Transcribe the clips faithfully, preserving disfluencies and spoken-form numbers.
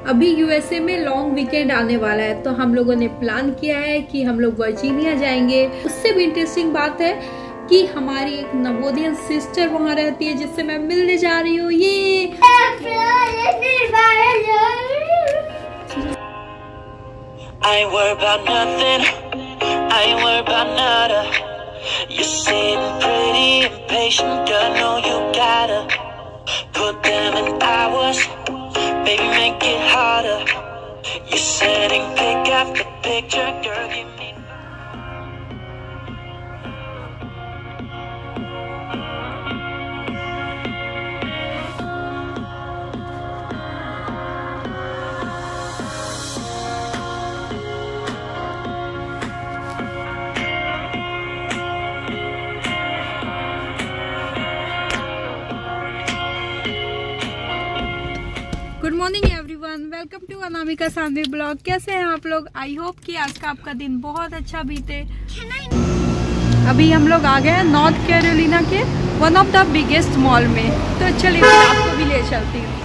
अभी यूएसए में long weekend आने वाला है, तो हम लोगों ने प्लान किया है कि हम लोग वर्जीनिया जाएंगे। उससे भी इंटरेस्टिंग बात है कि हमारी एक नवोदियन सिस्टर वहाँ रहती है जिससे मैं मिलने जा रही हूँ। ये I ain't worried about nothing, I ain't worried about nada. You're sitting pretty impatient, girl, know you gotta put them in hours, baby, make it harder. You're setting pick after picture, girl, give me. Good morning everyone, welcome to Anamika Sanvi blog. कैसे हैं आप लोग? I hope कि आज का आपका दिन बहुत अच्छा बीते। अभी हम लोग आ गए हैं नॉर्थ कैरोलिना के one of the biggest mall में, तो चलिए मैं आपको भी ले चलती हूँ।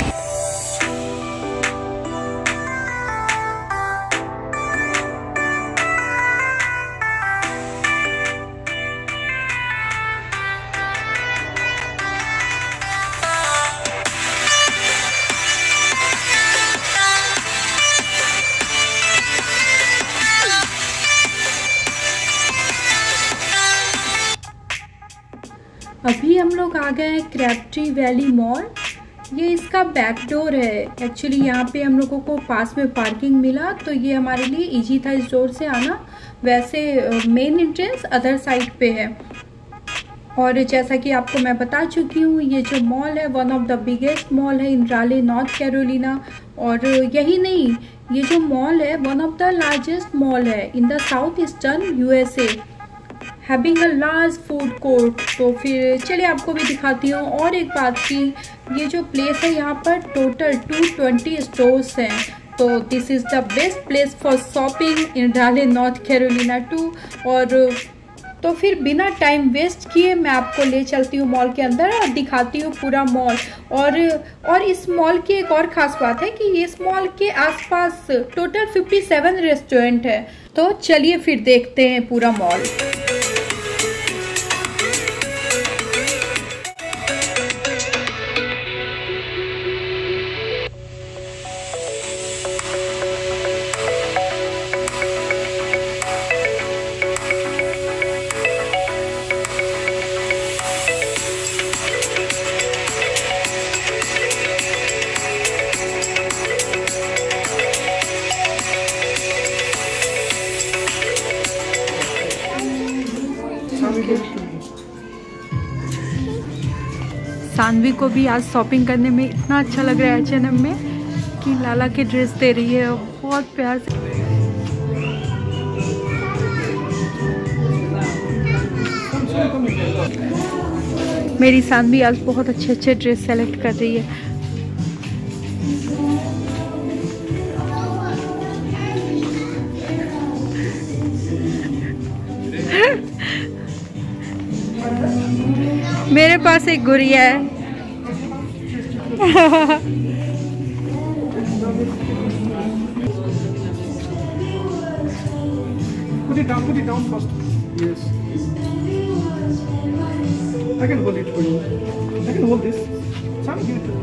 अभी हम लोग आ गए हैं क्रैबट्री वैली मॉल। ये इसका बैक डोर है। एक्चुअली यहाँ पे हम लोगों को पास में पार्किंग मिला, तो ये हमारे लिए इजी था इस डोर से आना। वैसे मेन एंट्रेंस अदर साइड पे है। और जैसा कि आपको मैं बता चुकी हूँ, ये जो मॉल है one of the biggest mall है इन राले नॉर्थ कैरोलिना। और यही नहीं, ये जो मॉल है one of the largest mall है in the south eastern USA, having a large food court. तो फिर चलिए आपको भी दिखाती हूँ। और एक बात की, ये जो प्लेस है यहाँ पर टोटल टू ट्वेंटी स्टोर्स हैं। तो this is the best place for shopping in Raleigh North Carolina too. और तो फिर बिना टाइम वेस्ट किए मैं आपको ले चलती हूँ मॉल के अंदर और दिखाती हूँ पूरा मॉल। और और इस मॉल की एक और ख़ास बात है कि इस मॉल के आसपास टोटल फिफ्टी सेवन रेस्टोरेंट है। तो चलिए फिर देखते हैं पूरा मॉल। सानवी को भी आज शॉपिंग करने में इतना अच्छा लग रहा है एच एंड एम में कि लाला की ड्रेस दे रही है बहुत प्यार से। मेरी सानवी आज बहुत अच्छे अच्छे ड्रेस सेलेक्ट कर रही है। मेरे पास एक गुड़िया है। Put it down, put it down first. Yes. I can hold it for you. I can hold this. Sam, give it to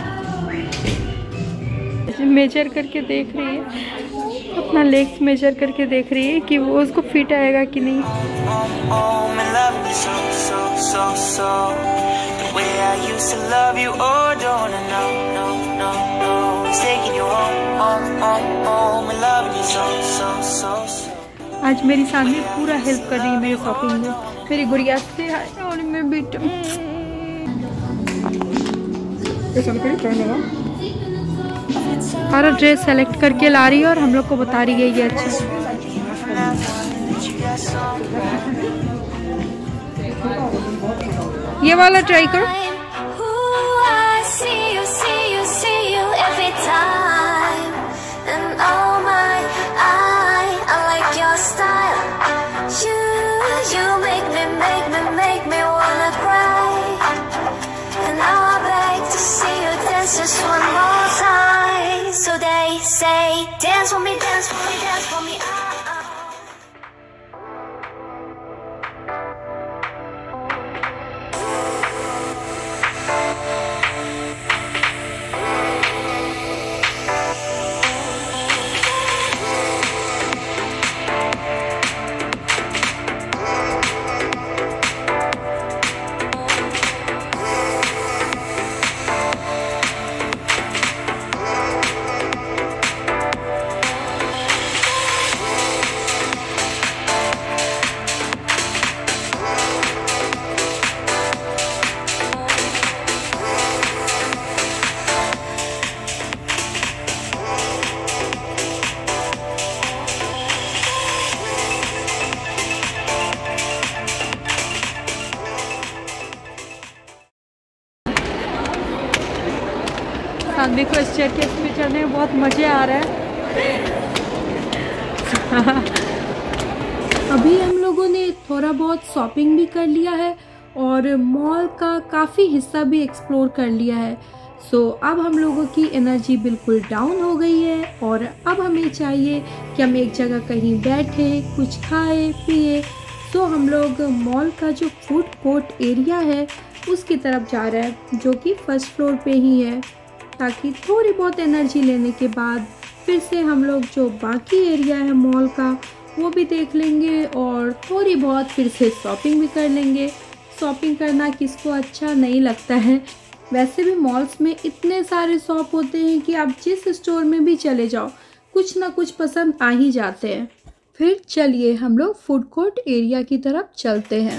me. Measure करके देख रही है, अपना लेग्स मेजर करके देख रही है कि वो उसको फिट आएगा कि नहीं। आज मेरी सानवी पूरा हेल्प कर रही है मेरी शॉपिंग में। मेरी गुड़िया से और मैं बेटा सारा ड्रेस सेलेक्ट करके ला रही है और हम लोग को बता रही है ये अच्छा। ये वाला ट्राई करो। Just one more time, so dance for me, dance for me, dance for me. Ah, ah. Saanvi को स्टेयरकेस पे चढ़ने में बहुत मज़े आ रहा है। अभी हम लोगों ने थोड़ा बहुत शॉपिंग भी कर लिया है और मॉल का काफ़ी हिस्सा भी एक्सप्लोर कर लिया है। सो so, अब हम लोगों की एनर्जी बिल्कुल डाउन हो गई है और अब हमें चाहिए कि हम एक जगह कहीं बैठे कुछ खाए पिए। सो so, हम लोग मॉल का जो फूड कोर्ट एरिया है उसकी तरफ जा रहे हैं, जो कि फर्स्ट फ्लोर पे ही है, ताकि थोड़ी बहुत एनर्जी लेने के बाद फिर से हम लोग जो बाकी एरिया है मॉल का वो भी देख लेंगे और थोड़ी बहुत फिर से शॉपिंग भी कर लेंगे। शॉपिंग करना किसको अच्छा नहीं लगता है। वैसे भी मॉल्स में इतने सारे शॉप होते हैं कि आप जिस स्टोर में भी चले जाओ कुछ ना कुछ पसंद आ ही जाते हैं। फिर चलिए हम लोग फूड कोर्ट एरिया की तरफ चलते हैं।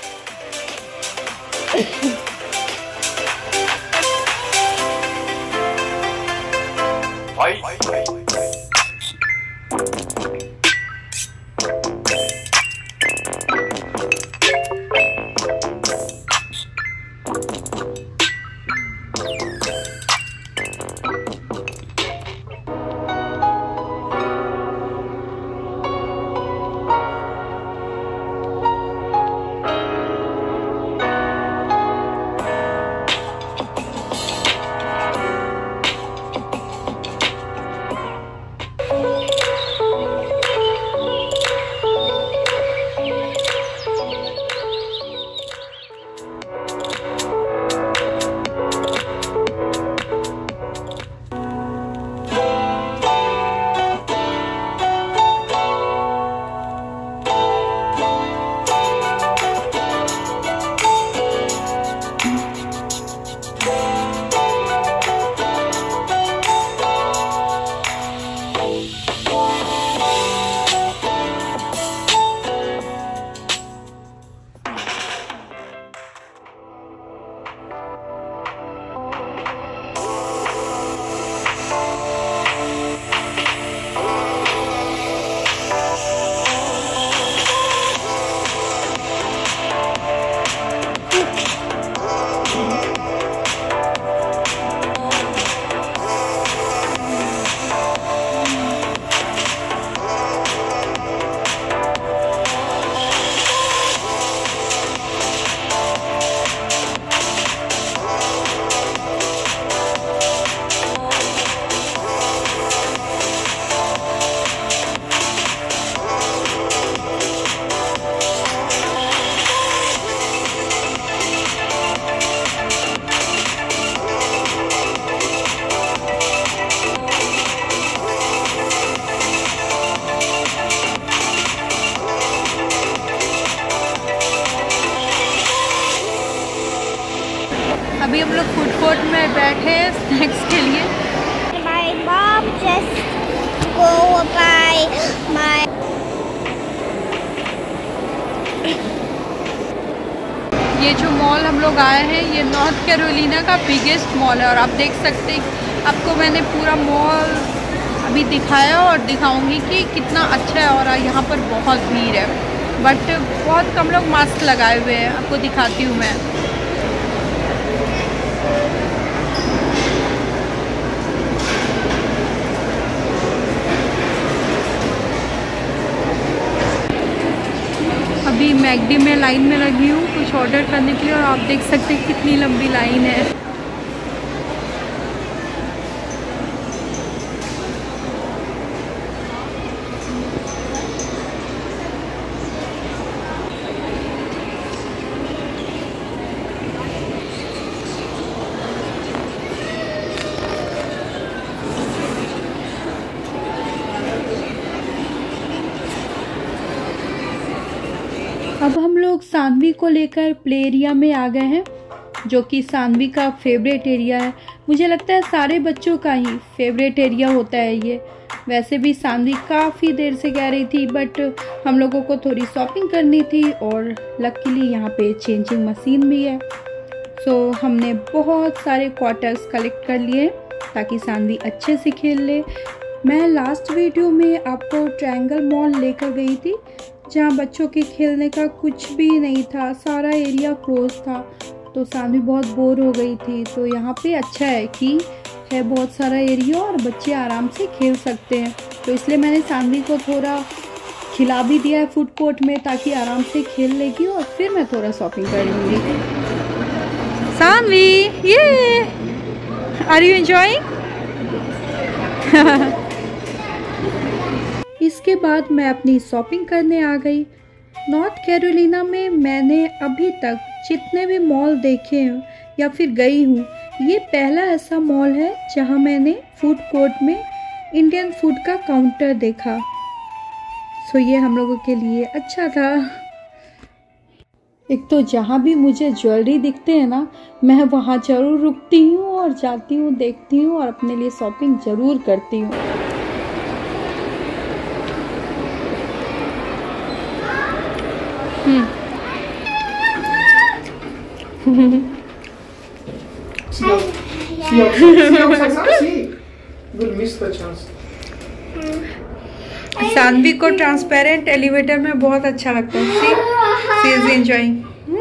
अभी हम लोग फूड कोर्ट में बैठे हैं स्नैक्स के लिए। My mom just go by my ये जो मॉल हम लोग आए हैं ये नॉर्थ कैरोलिना का बिगेस्ट मॉल है और आप देख सकते हैं, आपको मैंने पूरा मॉल अभी दिखाया और दिखाऊंगी कि कितना अच्छा है। और यहाँ पर बहुत भीड़ है बट बहुत कम लोग मास्क लगाए हुए हैं, आपको दिखाती हूँ मैं। अभी मैकडी में लाइन में लगी हूँ कुछ ऑर्डर करने के लिए और आप देख सकते हैं कितनी लंबी लाइन है। अब हम लोग सानवी को लेकर प्ले एरिया में आ गए हैं, जो कि सानवी का फेवरेट एरिया है। मुझे लगता है सारे बच्चों का ही फेवरेट एरिया होता है ये। वैसे भी सानवी काफ़ी देर से कह रही थी, बट हम लोगों को थोड़ी शॉपिंग करनी थी और लकीली यहाँ पे चेंजिंग मशीन भी है। सो so, हमने बहुत सारे क्वार्टर्स कलेक्ट कर लिए ताकि सानवी अच्छे से खेल ले। मैं लास्ट वीडियो में आपको ट्रायंगल मॉल लेकर गई थी, जहाँ बच्चों के खेलने का कुछ भी नहीं था, सारा एरिया क्लोज था, तो सानवी बहुत बोर हो गई थी। तो यहाँ पे अच्छा है कि है बहुत सारा एरिया और बच्चे आराम से खेल सकते हैं, तो इसलिए मैंने सानवी को थोड़ा खिला भी दिया है फूड कोर्ट में, ताकि आराम से खेल लेगी और फिर मैं थोड़ा शॉपिंग कर लूँगी। सानवी, ये आर यू एंजॉयिंग? इसके बाद मैं अपनी शॉपिंग करने आ गई। नॉर्थ कैरोलिना में मैंने अभी तक जितने भी मॉल देखे हैं या फिर गई हूँ, ये पहला ऐसा मॉल है जहाँ मैंने फूड कोर्ट में इंडियन फूड का काउंटर देखा। सो ये हम लोगों के लिए अच्छा था। एक तो जहाँ भी मुझे ज्वेलरी दिखते हैं ना, मैं वहाँ ज़रूर रुकती हूँ और जाती हूँ, देखती हूँ और अपने लिए शॉपिंग ज़रूर करती हूँ। See, see, see outside, son, see. We'll miss the chance. Saanvi को ट्रांसपेरेंट एलिवेटर में बहुत अच्छा लगता है। C C is enjoying.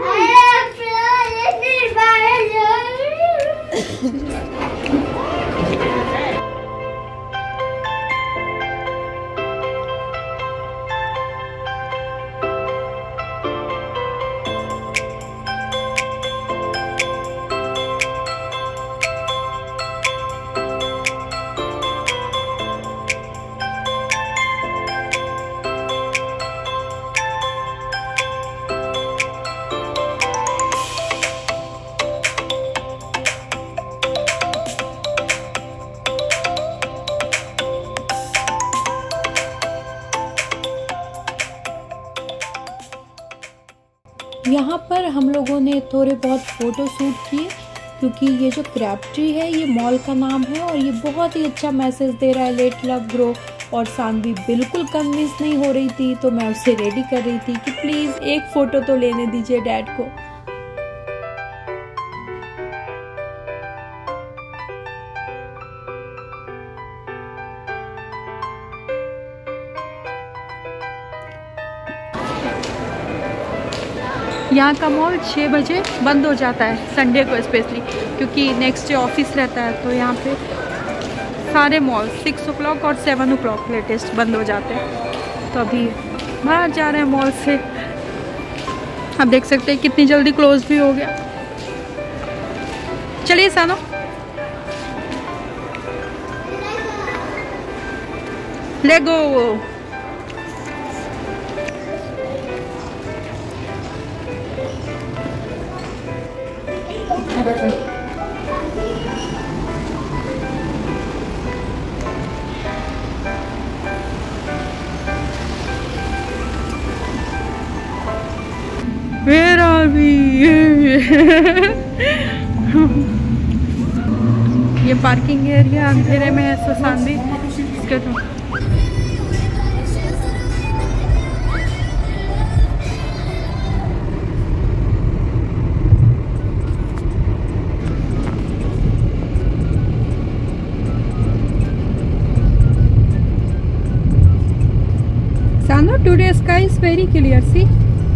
यहाँ पर हम लोगों ने थोड़े बहुत फ़ोटो शूट किए, क्योंकि ये जो क्रैप्ट्री है ये मॉल का नाम है और ये बहुत ही अच्छा मैसेज दे रहा है, लेट लव ग्रो। और सानवी बिल्कुल कन्विंस नहीं हो रही थी, तो मैं उससे रेडी कर रही थी कि प्लीज़ एक फ़ोटो तो लेने दीजिए डैड को। यहाँ का मॉल छः बजे बंद हो जाता है संडे को स्पेशली, क्योंकि नेक्स्ट डे ऑफिस रहता है। तो यहाँ पे सारे मॉल सिक्स ओ क्लॉक और सेवन ओ क्लॉक लेटेस्ट बंद हो जाते हैं। तो अभी बाहर जा रहे हैं मॉल से। आप देख सकते हैं कितनी जल्दी क्लोज भी हो गया। चलिए सानो, ले गो। Where are we? ये पार्किंग एरिया अंधेरे में है, so Sanvi Sano, today sky is very clear. See.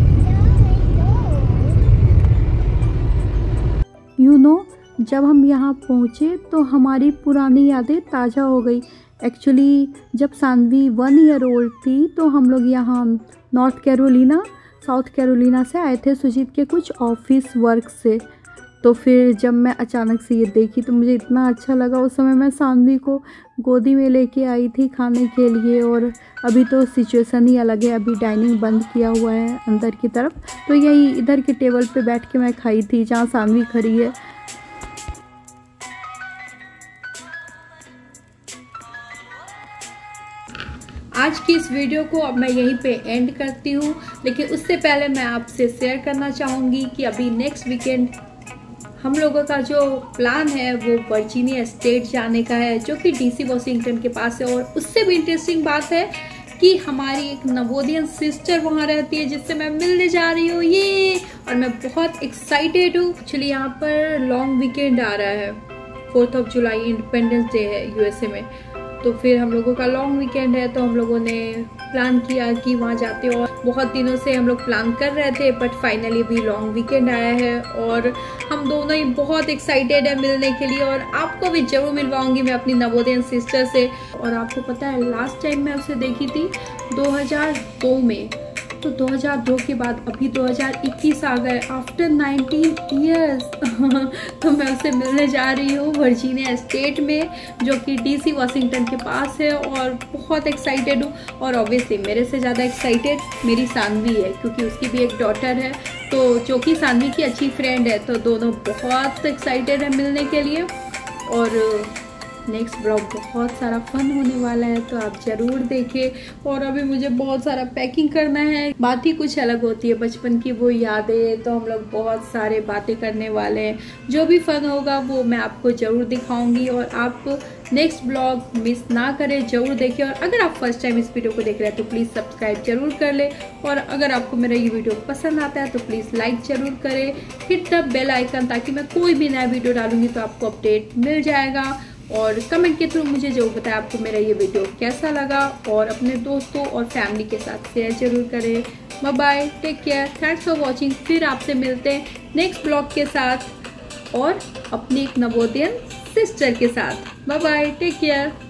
You know जब हम यहाँ पहुँचे तो हमारी पुरानी यादें ताज़ा हो गई। एक्चुअली जब सानवी वन ईयर ओल्ड थी तो हम लोग यहाँ नॉर्थ कैरोलिना साउथ कैरोलिना से आए थे सुजीत के कुछ ऑफिस वर्क से। तो फिर जब मैं अचानक से ये देखी तो मुझे इतना अच्छा लगा। उस समय मैं सानवी को गोदी में लेके आई थी खाने के लिए, और अभी तो सिचुएशन ही अलग है। अभी डाइनिंग बंद किया हुआ है अंदर की तरफ, तो यही इधर के टेबल पे बैठ के मैं खाई थी जहाँ सानवी खड़ी है। आज की इस वीडियो को अब मैं यहीं पे एंड करती हूँ, लेकिन उससे पहले मैं आपसे शेयर करना चाहूँगी कि अभी नेक्स्ट वीकेंड हम लोगों का जो प्लान है वो वर्जीनिया स्टेट जाने का है, जो कि डीसी वॉशिंगटन के पास है। और उससे भी इंटरेस्टिंग बात है कि हमारी एक नवोदियन सिस्टर वहाँ रहती है जिससे मैं मिलने जा रही हूँ, ये और मैं बहुत एक्साइटेड हूँ। एक्चुअली यहाँ पर लॉन्ग वीकेंड आ रहा है, fourth of July independence day है यूएसए में, तो फिर हम लोगों का लॉन्ग वीकेंड है, तो हम लोगों ने प्लान किया कि वहाँ जाते हैं। और बहुत दिनों से हम लोग प्लान कर रहे थे, बट फाइनली भी लॉन्ग वीकेंड आया है और हम दोनों ही बहुत एक्साइटेड है मिलने के लिए। और आपको भी जरूर मिलवाऊंगी मैं अपनी नवोदयन सिस्टर से। और आपको पता है लास्ट टाइम मैं उसे देखी थी दो हज़ार दो में, तो दो हज़ार दो के बाद अभी दो हज़ार इक्कीस आ गए, आफ्टर नाइनटीन इयर्स। तो मैं उससे मिलने जा रही हूँ वर्जीनिया स्टेट में, जो कि डीसी वॉशिंगटन के पास है, और बहुत एक्साइटेड हूँ। और ऑब्वियसली मेरे से ज़्यादा एक्साइटेड मेरी सानवी है, क्योंकि उसकी भी एक डॉटर है, तो जो कि सानवी की अच्छी फ्रेंड है, तो दोनों बहुत एक्साइटेड है मिलने के लिए। और नेक्स्ट ब्लॉग बहुत सारा फन होने वाला है, तो आप ज़रूर देखें। और अभी मुझे बहुत सारा पैकिंग करना है, बात ही कुछ अलग होती है, बचपन की वो यादें, तो हम लोग बहुत सारे बातें करने वाले हैं। जो भी फन होगा वो मैं आपको ज़रूर दिखाऊंगी, और आप नेक्स्ट ब्लॉग मिस ना करें, ज़रूर देखें। और अगर आप फर्स्ट टाइम इस वीडियो को देख रहे हैं तो प्लीज़ सब्सक्राइब जरूर कर ले, और अगर आपको मेरा ये वीडियो पसंद आता है तो प्लीज़ लाइक ज़रूर करें, हिट द बेल आइकन, ताकि मैं कोई भी नया वीडियो डालूंगी तो आपको अपडेट मिल जाएगा। और कमेंट के थ्रू मुझे जो बताया आपको मेरा ये वीडियो कैसा लगा, और अपने दोस्तों और फैमिली के साथ शेयर जरूर करें। Bye bye, take care, thanks for watching. फिर आपसे मिलते हैं नेक्स्ट ब्लॉग के साथ और अपनी एक नवोदयन सिस्टर के साथ। Bye bye, take care.